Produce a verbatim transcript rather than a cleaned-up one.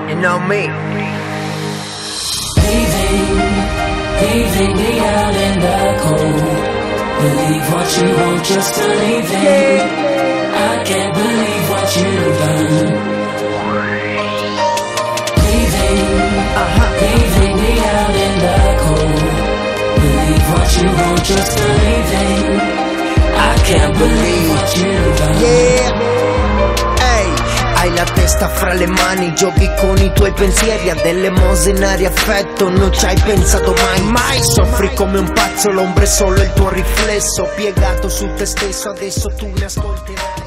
You know me. Leaving, leaving me out in the cold. Believe what you want, just believe it. I can't believe what you've done. Leaving, uh-huh. leaving me out in the cold. Believe what you want, just believe it. I can't believe what you've done. Yeah. Hai la testa fra le mani, giochi con i tuoi pensieri, a delle mosenari affetto, non ci hai pensato mai, mai. Soffri come un pazzo, l'ombra è solo il tuo riflesso, piegato su te stesso, adesso tu mi ascolterai.